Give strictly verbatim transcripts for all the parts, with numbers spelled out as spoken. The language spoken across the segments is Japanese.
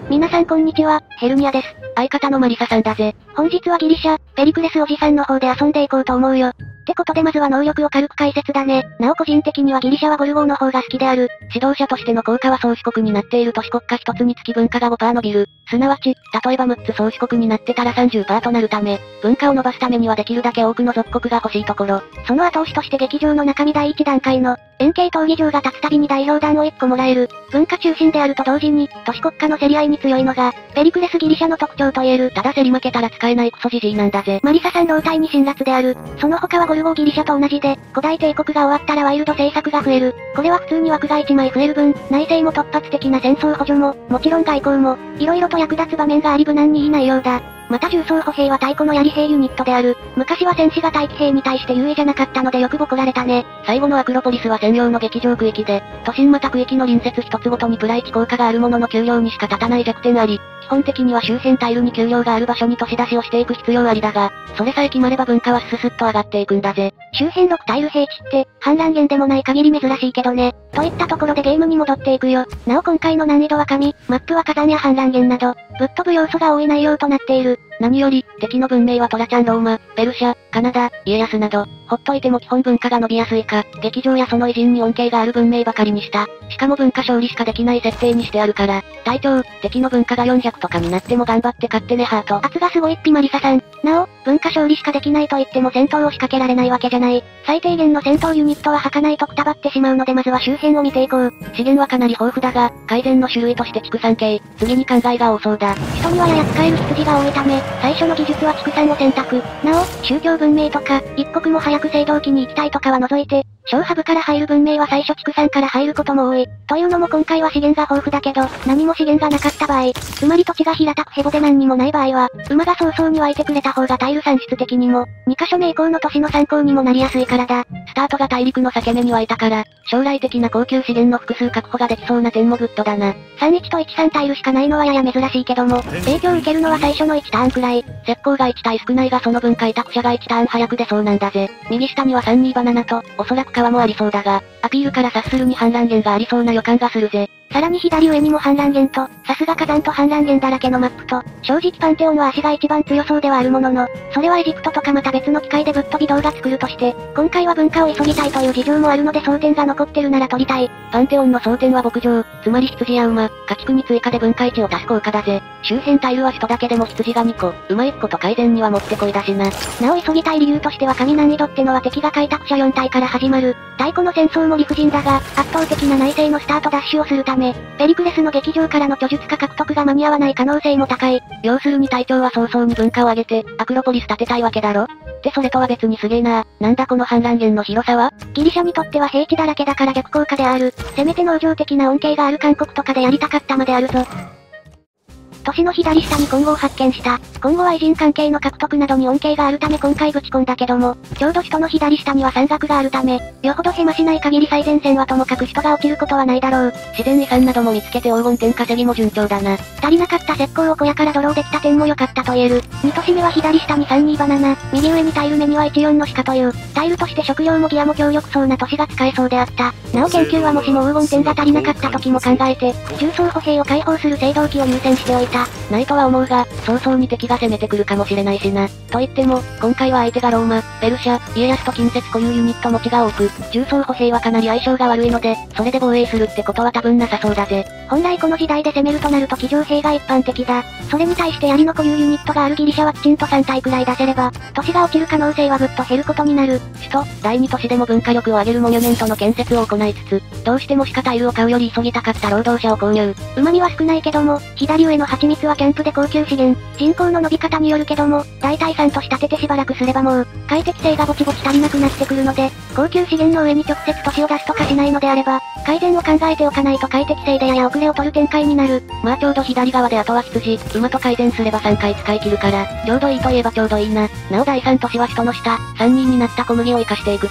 皆さんこんにちは、ヘルニアです。 相方のマリサさんだぜ。 本日はギリシャ、ペリクレスおじさんの方で遊んでいこうと思うよ。ってことでまずは能力を軽く解説だね。なお個人的にはギリシャはゴルゴーの方が好きである。 指導者としての効果は宗主国になっている都市国家一つにつき文化が ごパーセント 伸びる。すなわち、例えばむっつ宗主国になってたら さんじゅっパーセント となるため、文化を伸ばすためにはできるだけ多くの属国が欲しいところ。 その後押しとして劇場の中身第一段階の、円形闘技場が立つたびに代表団をいっこもらえる。文化中心であると同時に、都市国家の競り合いに強いのが、ペリクレスギリシャの特徴と言える。 ただ競り負けたら使えないクソジジイなんだぜ。 マリサさん老体に辛辣である。その他はゴルゴーギリシャと同じで、古代帝国が終わったらワイルド政策が増える。これは普通に枠がいちまい増える分、内政も突発的な戦争補助も、もちろん外交も、色々と役立つ場面があり無難にいい内容だ。また重装歩兵は太鼓の槍兵ユニットである。昔は戦士が待機兵に対して優位じゃなかったのでよくボコられたね。 最後のアクロポリスは専用の劇場区域で、都心また区域の隣接一つごとにプラいち効果があるものの給料にしか立たない弱点あり、基本的には周辺タイルに給料がある場所に都市出しをしていく必要ありだが、それさえ決まれば文化はスススッと上がっていくんだぜ。 周辺ろくタイル平地って、反乱源でもない限り珍しいけどね。といったところでゲームに戻っていくよ。なお今回の難易度は神、マップは火山や反乱源など、ぶっ飛ぶ要素が多い内容となっている。 何より、敵の文明はトラチャンローマ、ペルシャ、カナダ、家康など、ほっといても基本文化が伸びやすいか、劇場やその偉人に恩恵がある文明ばかりにした。しかも文化勝利しかできない設定にしてあるから、隊長、敵の文化がよんひゃくとかになっても頑張って勝ってねハート。 圧がすごいっぴマリサさん。なお、文化勝利しかできないと言っても戦闘を仕掛けられないわけじゃない。最低限の戦闘ユニットは履かないとくたばってしまうのでまずは周辺を見ていこう。 資源はかなり豊富だが、改善の種類として畜産系、次に考えが多そうだ。 人にはやや使える羊が多いため、最初の技術は畜産を選択。なお、宗教文明とか、一刻も早く青銅器に行きたいとかは除いて、小ハブから入る文明は最初畜産から入ることも多い。というのも今回は資源が豊富だけど、何も資源がなかった場合、つまり土地が平たくヘボで何にもない場合は、馬が早々に湧いてくれた方がタイル産出的にも、にカ所目以降の都市の参考にもなりやすいからだ。 スタートが大陸の裂け目に湧いたから、将来的な高級資源の複数確保ができそうな点もグッドだな。 さんいちといちさんタイルしかないのはやや珍しいけども、影響を受けるのは最初のいちターンくらい。 石膏がいち体少ないがその分開拓者がいちターン早く出そうなんだぜ。右下にはさんにバナナと、おそらく川もありそうだが、アピールから察するに反乱源がありそうな予感がするぜ。 さらに左上にも反乱源と、さすが火山と反乱源だらけのマップと、正直パンテオンは足が一番強そうではあるものの、それはエジプトとかまた別の機会でぶっ飛び動画作るとして、今回は文化を急ぎたいという事情もあるので争点が残ってるなら取りたい。 パンテオンの争点は牧場、つまり羊や馬、家畜に追加で文化いちを足す効果だぜ。周辺タイルは人だけでも羊がにこ、馬いっこと改善にはもってこいだしな。 なお急ぎたい理由としては神難易度ってのは敵が開拓者よん体から始まる。太古の戦争も理不尽だが、圧倒的な内政のスタートダッシュをするため、ペリクレスの劇場からの居術化獲得が間に合わない可能性も高い。 要するに隊長は早々に文化を上げて、アクロポリス建てたいわけだろってそれとは別にすげえな。なんだこの反乱源の広さは？ ギリシャにとっては平地だらけだから逆効果である。せめて農場的な恩恵がある韓国とかでやりたかったまであるぞ。都市の左下に今後を発見した。今後は偉人関係の獲得などに恩恵があるため今回ぶち込んだけども、ちょうど首都の左下には山岳があるため、よほどヘマしない限り最前線はともかく人が落ちることはないだろう。 自然遺産なども見つけて黄金点稼ぎも順調だな。 足りなかった石膏を小屋からドローできた点も良かったと言える。に都市目は左下にさんにバナナ、右上にタイル目にはいちよんの鹿という、タイルとして食料もギアも強力そうな都市が使えそうであった。なお研究はもしも黄金点が足りなかった時も考えて、重装歩兵を解放する青銅器を優先しておいた。 ないとは思うが、早々に敵が攻めてくるかもしれないしな。と言っても、今回は相手がローマ、ペルシャ、家康と近接固有ユニット持ちが多く、重装歩兵はかなり相性が悪いので、それで防衛するってことは多分なさそうだぜ。 本来この時代で攻めるとなると騎乗兵が一般的だ。それに対して槍の固有ユニットがあるギリシャはきちんとさん体くらい出せれば、都市が落ちる可能性はぐっと減ることになる。 首都、第二都市でも文化力を上げるモニュメントの建設を行いつつ、どうしても鹿タイルを買うより急ぎたかった労働者を購入。 旨味は少ないけども、左上の蜂蜜はキャンプで高級資源、人口の伸び方によるけども、大体さん都市建ててしばらくすればもう、快適性がぼちぼち足りなくなってくるので、高級資源の上に直接都市を出すとかしないのであれば、改善を考えておかないと快適性でやや遅れを取る展開になる。 まあちょうど左側であとは羊、馬と改善すればさんかい使い切るから、ちょうどいいといえばちょうどいいな。なお第さん都市は人の下、さんにんになった小麦を活かしていくぞ。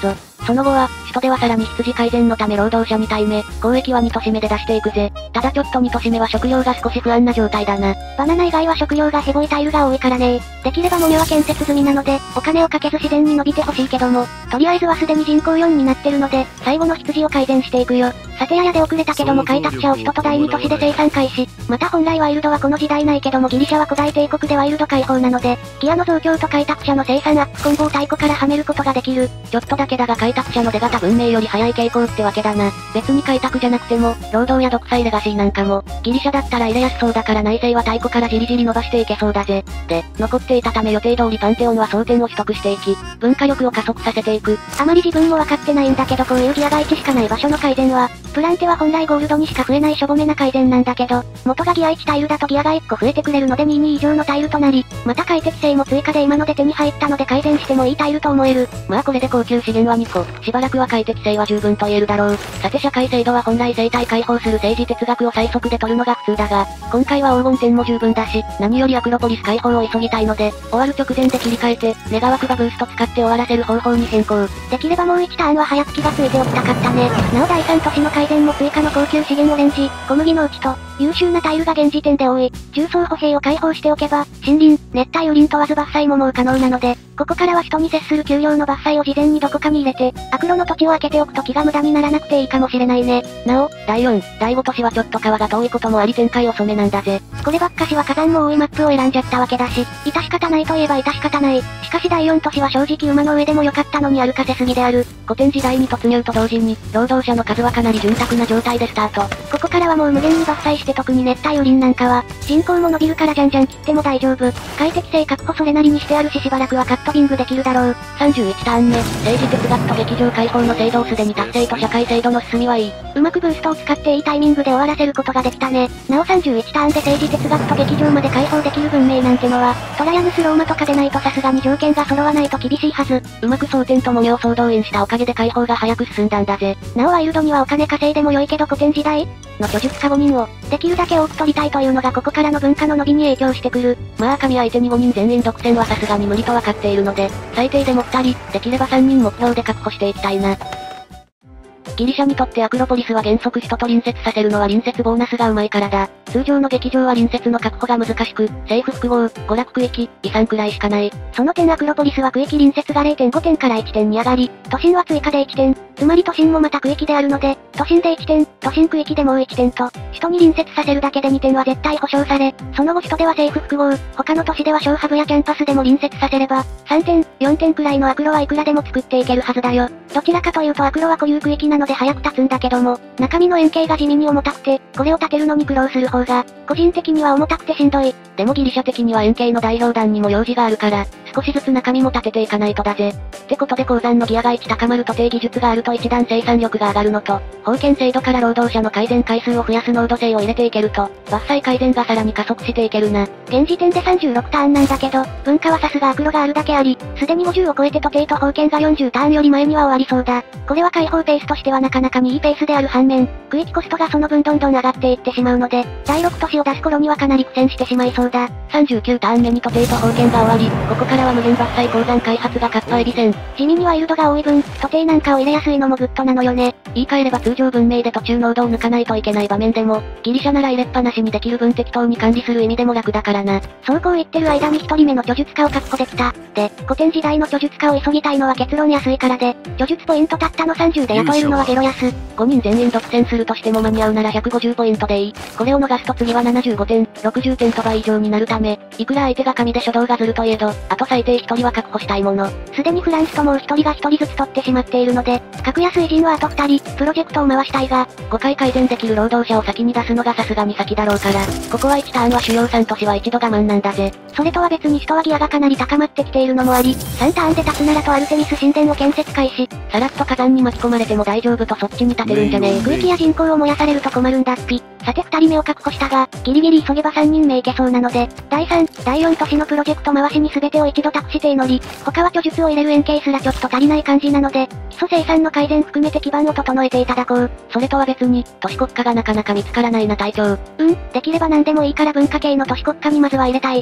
その後は、首都ではさらに羊改善のため労働者に対目、交易はに都市目で出していくぜ。ただちょっとに都市目は食料が少し不安な状態だな。 バナナ以外は食料がヘボいタイルが多いからね。できればモニョは建設済みなので、お金をかけず自然に伸びてほしいけども、とりあえずはすでに人口よんになってるので、最後の羊を改善していくよ。さてややで遅れたけども開拓者を首都と第二都市で生産開始。また本来ワイルドはこの時代ないけどもギリシャは古代帝国でワイルド解放なので、ギアの増強と開拓者の生産アップコンボを太古からはめることができる。 ちょっとだけだが開拓者の出方文明より早い傾向ってわけだな。別に開拓じゃなくても、労働や独裁レガシーなんかも、ギリシャだったら入れやすそうだから内政は太古からじりじり伸ばしていけそうだぜ。で、残っていたため予定通りパンテオンは争点を取得していき、文化力を加速させていく。 あまり自分もわかってないんだけどこういうギアがいちしかない場所の改善は、プランテは本来ゴールドにしか増えないしょぼめな改善なんだけど、元がギアいちタイルだとギアがいっこ増えてくれるのでにじゅうに以上のタイルとなり、また快適性も追加で今ので手に入ったので改善してもいいタイルと思える。 まあこれで高級資源はにこ、しばらくは快適性は十分と言えるだろう。さて社会制度は本来生態解放する政治哲学を最速で取るのが普通だが、今回は黄金点も十分だし、何よりアクロポリス解放を急ぎたいので、終わる直前で切り替えて、願わくばブースト使って終わらせる方法に変更。 できればもういちターンは早く気がついておきたかったね。なおだいさん都市の改善も追加の高級資源オレンジ、小麦のうちと、優秀なタイルが現時点で多い。重装歩兵を解放しておけば、森林、熱帯雨林問わず伐採ももう可能なので、ここからは人に接する給料の伐採を事前にどこかに入れて、アクロの土地を開けておくと気が無駄にならなくていいかもしれないね。 なお、だいよん、だいご都市はちょっと川が遠いこともあり展開遅めなんだぜ。 こればっかしは火山も多いマップを選んじゃったわけだし、致し方ないといえば致し方ない。しかしだいよん都市は正直馬の上でも良かったのに歩かせすぎである。 古典時代に突入と同時に、労働者の数はかなり潤沢な状態でスタート。 ここからはもう無限に伐採して特に熱帯雨林なんかは、人口も伸びるからじゃんじゃん切っても大丈夫。快適性確保それなりにしてあるししばらくはカットビングできるだろう。 さんじゅういちターン目、政治哲学と劇場解放の制度をすでに達成と社会制度の進みはいい。 うまくブーストを使っていいタイミングで終わらせることができたね。なおさんじゅういちターンで政治哲学と劇場まで解放できる文明なんてのは、トラヤヌスローマとかでないとさすがに条件が揃わないと厳しいはず。 うまく蒼天と模様総動員したおかげで解放が早く進んだんだぜ。 なおワイルドにはお金稼いでも良いけど古典時代の居住家ごにんを、 できるだけ多く取りたいというのがここからの文化の伸びに影響してくる。 まあ神相手にごにん全員独占はさすがに無理とわかっているので、最低でもふたり、できればさんにん目標で確保していきたいな。ギリシャにとってアクロポリスは原則首都と隣接させるのは隣接ボーナスがうまいからだ。通常の劇場は隣接の確保が難しく、政府複合、娯楽区域、遺産くらいしかない。 その点アクロポリスは区域隣接が れいてんごてんからいってんに上がり、都心は追加でいちてん、つまり都心もまた区域であるので、都心でいってん、都心区域でもういってんと、首都に隣接させるだけでにてんは絶対保証され、その後首都では政府複合、他の都市では小ハブやキャンパスでも隣接させれば、さんてん、よんてんくらいのアクロはいくらでも作っていけるはずだよ。どちらかというとアクロは固有区域なので早く立つんだけども、中身の円形が地味に重たくて、これを立てるのに苦労する方が、個人的には重たくてしんどい。 でもギリシャ的には円形の代表団にも用事があるから、少しずつ中身も立てていかないとだぜ。ってことで鉱山のギアがいち高まると低技術があると一段生産力が上がるのと、封建制度から労働者の改善回数を増やす濃度性を入れていけると、伐採改善がさらに加速していけるな。 現時点でさんじゅうろくターンなんだけど、文化はさすがアクロがあるだけあり、すでにごじゅうを超えて徒弟と封建がよんじゅうターンより前には終わりそうだ。これは解放ペースとしてはなかなかにいいペースである反面、区域コストがその分どんどん上がっていってしまうので、だいろく都市を出す頃にはかなり苦戦してしまいそうだ。 さんじゅうきゅうターン目に徒弟と封建が終わり、ここからは無限伐採鉱山開発がかっぱえびせん。 地味にワイルドが多い分、徒弟なんかを入れやすいのもグッドなのよね。 言い換えれば通常文明で途中濃度を抜かないといけない場面でも、ギリシャなら入れっぱなしにできる分適当に管理する意味でも楽だからな。 そうこう言ってる間に一人目の居術家を確保できた。で、古典時代の居術家を急ぎたいのは結論安いからで、居術ポイントたったのさんじゅうで雇えるのはゲロ安。 ごにん全員独占するとしても間に合うならひゃくごじゅうポイントでいい。これを逃すと次はななじゅうごてん、ろくじゅってんと倍以上になるため、いくら相手が神で初動がずるといえど、あと最低ひとりは確保したいもの。 すでにフランスともうひとりがひとりずつ取ってしまっているので、格安偉人はあとふたり、プロジェクトを回したいが、 ごかい改善できる労働者を先に出すのがさすがに先だろうから、ここはいちターンは主要さん都市は一度我慢なんだぜ。 それとは別に人はギアがかなり高まってきているのもあり、さんターンで立つならとアルテミス神殿を建設開始。 さらっと火山に巻き込まれても大丈夫とそっちに立てるんじゃねえ。 区域や人口を燃やされると困るんだっぴ。さてふたりめを確保したが、ギリギリ急げばさんにんめいけそうなので、だいさん、だいよん都市のプロジェクト回しに全てを一度託して祈り、他は居術を入れる円形すらちょっと足りない感じなので、基礎生産の改善含めて基盤を整えていただこう。 それとは別に、都市国家がなかなか見つからないな隊長。 うん、できれば何でもいいから文化系の都市国家にまずは入れたい。円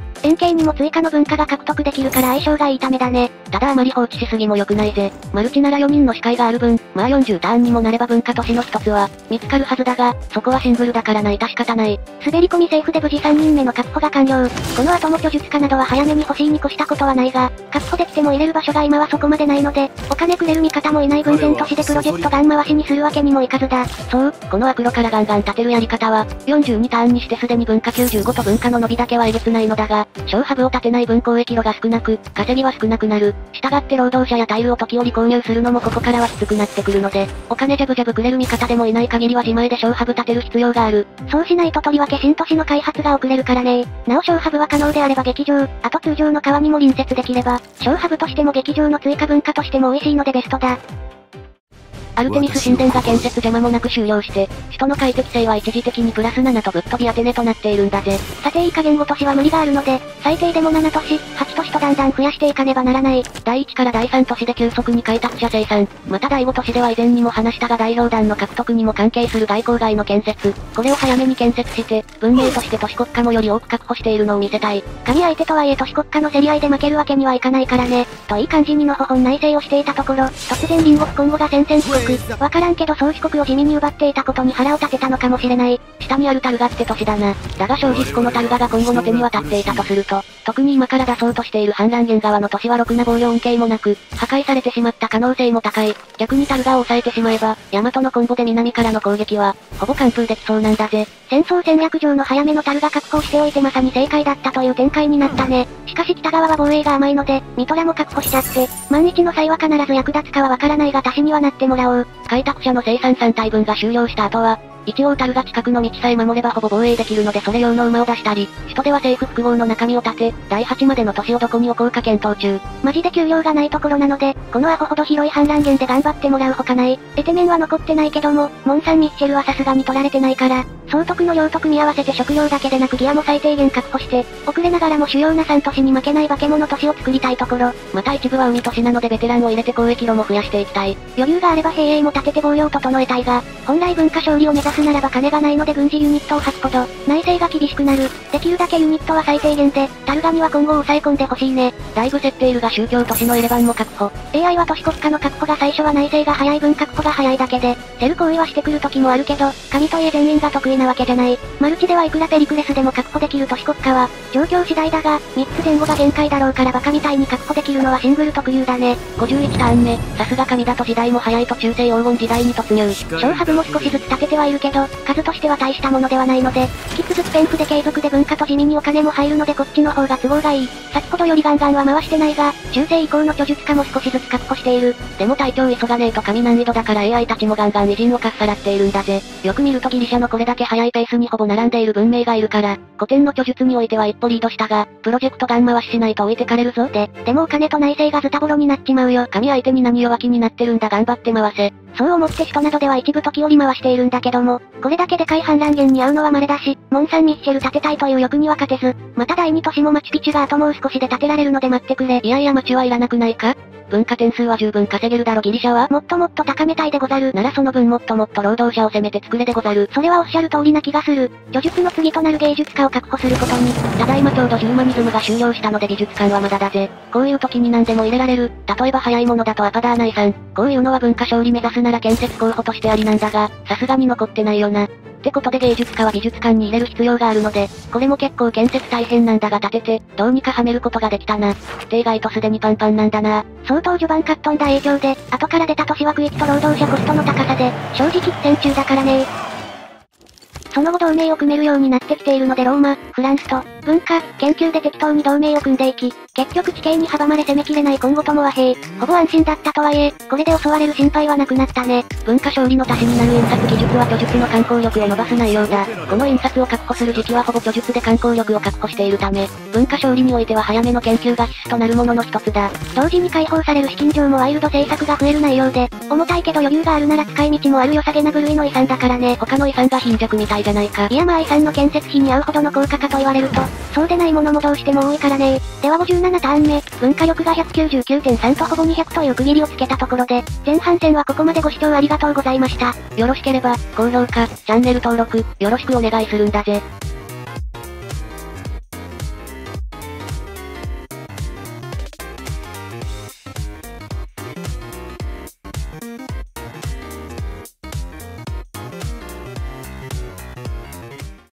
係にも追加の文化が獲得できるから相性がいいためだね。 ただあまり放置しすぎも良くないぜ。マルチならよにんの視界がある分、まあよんじゅうターンにもなれば文化都市の一つは、見つかるはずだが、そこはシングルだからないた仕方ない。 滑り込みセーフで無事さんにんめの確保が完了。この後も居術家などは早めに欲しいに越したことはないが、確保できても入れる場所が今はそこまでないので、お金くれる味方もいない分全都市でプロジェクトガン回しにするわけにもいかずだ。 そう、このアクロからガンガン立てるやり方は、よんじゅうにターンにしてすでに文化きゅうじゅうごと文化の伸びだけはえげつないのだが、小ハブを立てない分交易路が少なく、稼ぎは少なくなる。従って労働者やタイルを時折購入するのもここからはきつくなってくるので、お金ジャブジャブくれる味方でもいない限りは自前で小ハブ立てる必要がある。 そうしないととりわけ新都市の開発が遅れるからね。なお小ハブは可能であれば劇場、あと通常の川にも隣接できれば、小ハブとしても劇場の追加文化としても美味しいのでベストだ。 アルテミス神殿が建設邪魔もなく終了して、首都の快適性は一時的にプラスななとぶっ飛びアテネとなっているんだぜ。 さていい加減ご都市は無理があるので、最低でもなな都市、はち都市とだんだん増やしていかねばならない。 だいいちからだいさん都市で急速に開拓者生産。まただいご都市では以前にも話したが代表団の獲得にも関係する外交外の建設。これを早めに建設して、文明として都市国家もより多く確保しているのを見せたい。 神相手とはいえ都市国家の競り合いで負けるわけにはいかないからね。といい感じにのほほん内政をしていたところ、突然隣国コンゴが戦線遅刻。わからんけど宗主国を地味に奪っていたことに腹を立てたのかもしれない。 下にあるタルガって都市だな。だが正直このタルガが今後の手に渡っていたとすると、特に今から出そうとしている反乱源側の都市はろくな防御恩恵もなく、破壊されてしまった可能性も高い。逆にタルガを抑えてしまえば、ヤマトのコンボで南からの攻撃は、ほぼ完封できそうなんだぜ。 戦争戦略上の早めのタルガ確保しておいてまさに正解だったという展開になったね。しかし北側は防衛が甘いので、ミトラも確保しちゃって、万一の際は必ず役立つかはわからないが足しにはなってもらおう。 開拓者の生産さん体分が終了した後は、一応タルが近くの道さえ守ればほぼ防衛できるのでそれ用の馬を出したり、首都では政府複合の中身を立て、だいはちまでの都市をどこに置こうか検討中。 マジで給料がないところなので、このアホほど広い反乱源で頑張ってもらうほかない。エテメンは残ってないけども、モンサンミッシェルはさすがに取られてないから、総督の領と組み合わせて食料だけでなくギアも最低限確保して、遅れながらも主要なさん都市に負けない化け物都市を作りたいところ。 また一部は海都市なのでベテランを入れて交易路も増やしていきたい。 余裕があれば兵営も立てて防御を整えたいが、本来文化勝利を目指すならば金がないので軍事ユニットを発ほど、内政が厳しくなる。できるだけユニットは最低限で、タルガには今後抑え込んでほしいね。 だいぶ競っているが宗教都市のエレバンも確保。 エーアイ は都市国家の確保が最初は内政が早い分確保が早いだけで、セル行為はしてくる時もあるけど、神といえ全員が得意なわけじゃない。マルチではいくらペリクレスでも確保できる都市国家は、状況次第だが、みっつ前後が限界だろうからバカみたいに確保できるのはシングル特有だね。 ごじゅういちターン目、さすが神だと時代も早いと中世黄金時代に突入。 小ハブも少しずつ立ててはいるけど、数としては大したものではないので、引き続きペンフで継続で文化と地味にお金も入るのでこっちの方が都合がいい。先ほどよりガンガンは回してないが、中世以降の居術家も少しずつ確保している。 でも隊長急がねえと神難易度だから エーアイ たちもガンガン偉人をかっさらっているんだぜ。よく見るとギリシャのこれだけ速いペースにほぼ並んでいる文明がいるから、古典の居術においては一歩リードしたが、プロジェクトガン回ししないと置いてかれるぞ。 で、でもお金と内政がズタボロになっちまうよ。 神相手に何弱気になってるんだ頑張って回せ。 そう思って人などでは一部時折回しているんだけども、これだけでかい反乱源に合うのは稀だし、モンサンミッシェル建てたいという欲には勝てず、まただいに都市もマチュピチュがあともう少しで建てられるので待ってくれ。 いやいや町はいらなくないか？文化点数は十分稼げるだろギリシャは？ もっともっと高めたいでござる。 ならその分もっともっと労働者を攻めて作れでござる。 それはおっしゃる通りな気がする。叙述の次となる芸術家を確保することに。 ただいまちょうどヒューマニズムが終了したので美術館はまだだぜ。こういう時に何でも入れられる。例えば早いものだとアパダーナイさん。こういうのは文化勝利目指すなら建設候補としてありなんだが、さすがに残ってないよな。ってことで芸術家は美術館に入れる必要があるので、これも結構建設大変なんだが建てて、どうにかはめることができたな。定外とすでにパンパンなんだな。 相当序盤かっ飛んだ影響で、後から出た都市は区域と労働者コストの高さで、正直苦戦中だからね。その後同盟を組めるようになってきているのでローマ、フランスと、文化、研究で適当に同盟を組んでいき、結局地形に阻まれ攻めきれない今後とも和平、ほぼ安心だったとはいえ、これで襲われる心配はなくなったね。 文化勝利の足しになる印刷技術は居術の観光力を伸ばす内容だ。この印刷を確保する時期はほぼ居術で観光力を確保しているため、文化勝利においては早めの研究が必須となるものの一つだ。 同時に解放される資金上もワイルド政策が増える内容で、重たいけど余裕があるなら使い道もある良さげな部類の遺産だからね。 他の遺産が貧弱みたいじゃないか。 いやまあ遺産の建設費に合うほどの効果かと言われると、そうでないものもどうしても多いからね。ではごじゅうななターン目、文化力が ひゃくきゅうじゅうきゅうてんさん とほぼにひゃくという区切りをつけたところで、前半戦はここまでご視聴ありがとうございました。 よろしければ、高評価、チャンネル登録、よろしくお願いするんだぜ。